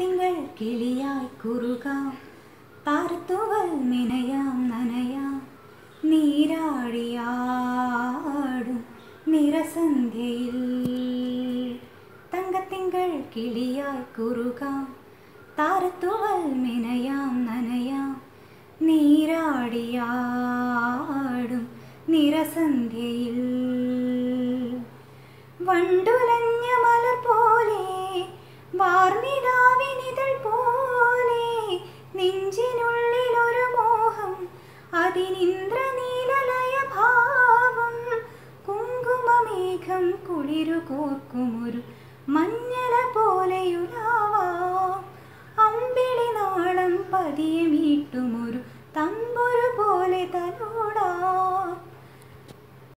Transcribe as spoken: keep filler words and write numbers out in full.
തങ്കത്തിങ്കൾ കിളിയായി കുറുകാം, താരത്തൂവൽ മിനയാം നനയാം, നീരാടിയാടും നിറസന്ധ്യയിൽ. തങ്കത്തിങ്കൾ കിളിയായി കുറുകാം, താരത്തൂവൽ മിനയാം നനയാം, നീരാടിയാടും നിറസന്ധ്യയിൽ. വണ്ടുലഞ്ഞ മലർ പോലെ വാർനിലാവിനിതൾ പോലെ നെഞ്ചിനുള്ളിലൊരു മോഹം, അതിനിന്ദ്രനീലലയ ഭാവം. കുങ്കുമമേഘം കുളിരു കോർക്കുമൊരു മഞ്ഞല പോലെയുലാവാം, അമ്പിളി നാളം പതിയെ മീട്ടുമൊരു തമ്പുരു പോലെ തലോടാം.